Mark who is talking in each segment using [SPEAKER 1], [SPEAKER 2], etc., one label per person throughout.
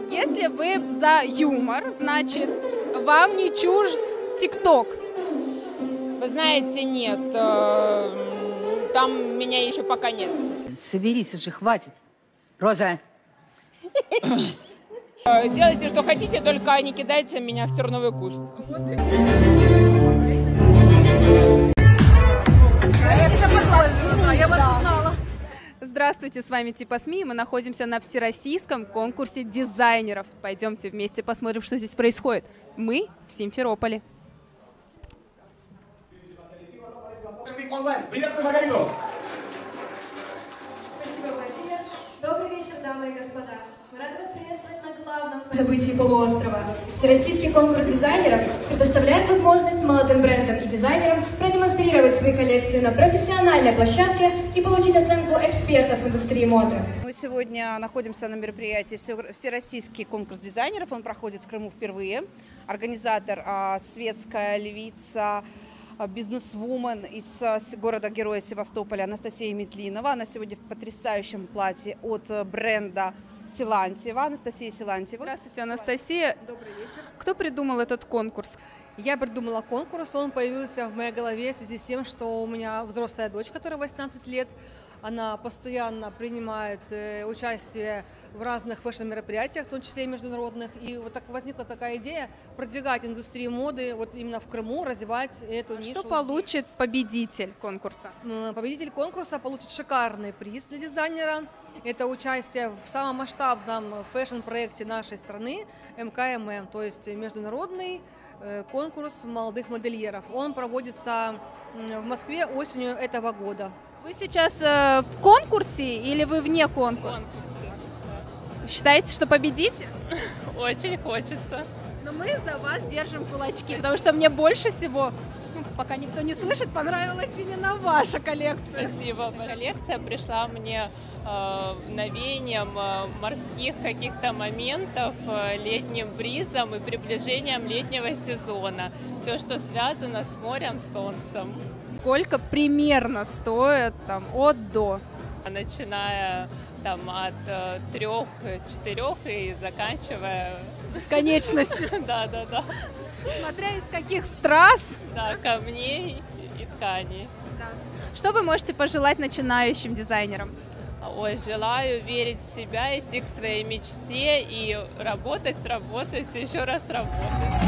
[SPEAKER 1] Если вы за юмор, значит, вам не чужд ТикТок?
[SPEAKER 2] Вы знаете, нет. Там меня еще пока нет.
[SPEAKER 3] Соберись уже, хватит. Роза.
[SPEAKER 2] Делайте, что хотите, только не кидайте меня в терновый куст.
[SPEAKER 1] Здравствуйте, с вами Типа СМИ. Мы находимся на всероссийском конкурсе дизайнеров. Пойдемте вместе посмотрим, что здесь происходит. Мы в Симферополе.
[SPEAKER 4] Приветствую, Маргариту!
[SPEAKER 5] Спасибо, Владимир. Добрый вечер, дамы и господа. Мы рады вас приветствовать на главном событии полуострова. Всероссийский конкурс дизайнеров предоставляет возможность молодым брендам и дизайнерам продемонстрировать свои коллекции на профессиональной площадке и получить оценку экспертов индустрии моды.
[SPEAKER 6] Мы сегодня находимся на мероприятии Всероссийский конкурс дизайнеров. Он проходит в Крыму впервые. Организатор светская львица, бизнесвумен из города-героя Севастополя Анастасия Метлинова. Она сегодня в потрясающем платье от бренда Силантьева. Анастасия Силантьева.
[SPEAKER 1] Здравствуйте, Анастасия.
[SPEAKER 7] Добрый вечер.
[SPEAKER 1] Кто придумал этот конкурс?
[SPEAKER 7] Я придумала конкурс, он появился в моей голове в связи с тем, что у меня взрослая дочь, которая 18 лет. Она постоянно принимает участие в разных фэшн-мероприятиях, в том числе и международных. И вот так возникла такая идея продвигать индустрию моды вот именно в Крыму, развивать эту нишу.
[SPEAKER 1] Что получит победитель конкурса?
[SPEAKER 7] Победитель конкурса получит шикарный приз для дизайнера. Это участие в самом масштабном фэшн-проекте нашей страны МКММ, то есть международный конкурс молодых модельеров. Он проводится в Москве осенью этого года.
[SPEAKER 1] Вы сейчас в конкурсе или вы вне конкурса? Считаете, что победите?
[SPEAKER 2] Очень хочется.
[SPEAKER 1] Но мы за вас держим кулачки, потому что мне больше всего, пока никто не слышит, понравилась именно ваша коллекция.
[SPEAKER 2] Спасибо. Коллекция пришла мне навеянием морских каких-то моментов, летним бризом и приближением летнего сезона. Все, что связано с морем, с солнцем.
[SPEAKER 1] Сколько примерно стоит там от до?
[SPEAKER 2] Начиная там от 3-4 и заканчивая
[SPEAKER 1] бесконечностью.
[SPEAKER 2] Да.
[SPEAKER 1] Смотря из каких страз.
[SPEAKER 2] Да, камней и тканей.
[SPEAKER 1] Да. Что вы можете пожелать начинающим дизайнерам?
[SPEAKER 2] Ой, желаю верить в себя, идти к своей мечте и работать, еще раз работать.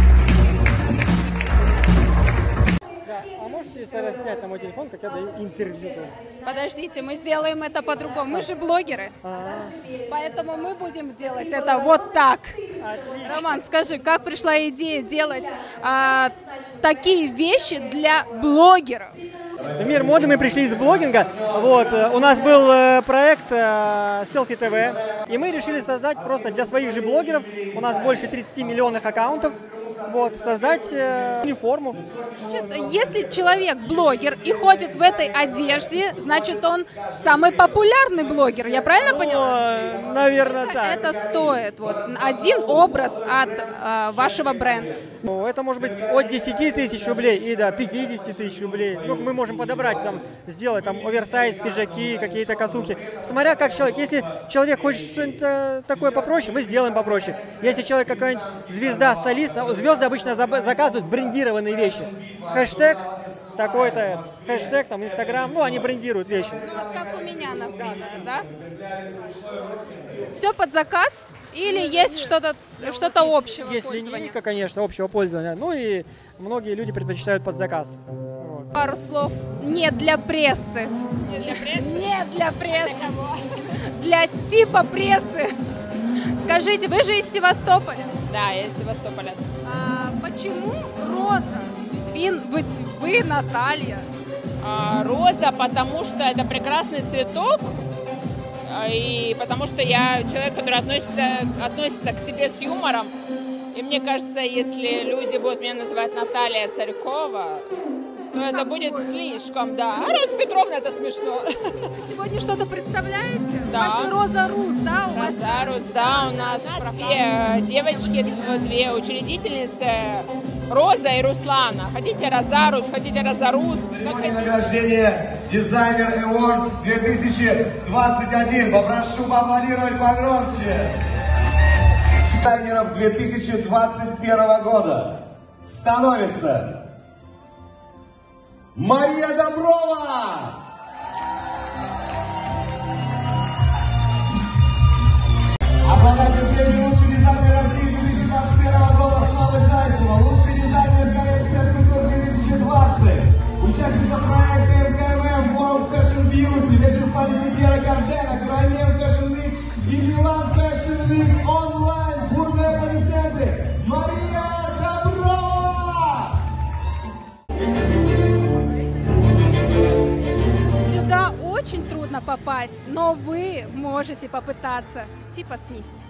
[SPEAKER 8] Да. А можете тогда снять на мой телефон, как я даю интервью?
[SPEAKER 1] Подождите, мы сделаем это по-другому. Мы же блогеры, поэтому мы будем делать это вот так. Отлично. Роман, скажи, как пришла идея делать такие вещи для блогеров?
[SPEAKER 8] В мир моды мы пришли из блогинга. Вот, у нас был проект Selfie TV, и мы решили создать просто для своих же блогеров, у нас больше 30 миллионов аккаунтов, вот, создать униформу.
[SPEAKER 1] Значит, если человек блогер и ходит в этой одежде, значит, он самый популярный блогер. Я правильно поняла?
[SPEAKER 8] Наверное, так.
[SPEAKER 1] Это стоит вот один образ от вашего бренда.
[SPEAKER 8] Это может быть от 10 тысяч рублей и до 50 тысяч рублей. Ну, мы можем подобрать, там, сделать там оверсайз, пиджаки, какие-то косухи. Смотря как человек. Если человек хочет что-нибудь такое попроще, мы сделаем попроще. Если человек какая-нибудь звезда, солист, звезды обычно заказывают брендированные вещи. Хэштег такой-то, хэштег, там, Инстаграм, ну, они брендируют вещи.
[SPEAKER 1] Вот как у меня, например, да? Все под заказ или есть что-то общего
[SPEAKER 8] Есть
[SPEAKER 1] пользования?
[SPEAKER 8] линейка, конечно, общего пользования. Ну и многие люди предпочитают под заказ. Вот.
[SPEAKER 1] Пару слов не для прессы.
[SPEAKER 2] Не для прессы?
[SPEAKER 1] Не для прессы. Для типа прессы. Скажите, вы же из Севастополя?
[SPEAKER 2] Да, я из Севастополя.
[SPEAKER 1] Почему роза? Ведь вы Наталья.
[SPEAKER 2] Роза, потому что это прекрасный цветок, и потому что я человек, который относится к себе с юмором. И мне кажется, если люди будут меня называть Наталья Царькова, то это будет слишком, да. А Роза Петровна, это смешно.
[SPEAKER 1] Сегодня что-то представляете?
[SPEAKER 2] Да.
[SPEAKER 1] Ваша Роза Рус, да? У вас?
[SPEAKER 2] Роза Рус, да, у нас две девочки, две учредительницы, Роза и Руслана. Хотите Роза Рус, хотите Роза Рус.
[SPEAKER 4] Награждение Designer Awards 2021. Попрошу поаплодировать погромче. Дизайнеров 2021 года становится Мария Доброва! Обладатель премии «Лучший дизайнер России» 2021 года Слава Зайцева, лучший дизайнер коллекции «Культура 2020», участница проекта МКМ World Fashion Beauty, вечер памяти Пьера Кардена, Королев Fashion Week и Милан Fashion Week онлайн, бурные аплодисменты, Мария Доброва!
[SPEAKER 1] Сюда очень трудно попасть, но вы можете попытаться. Типа СМИ.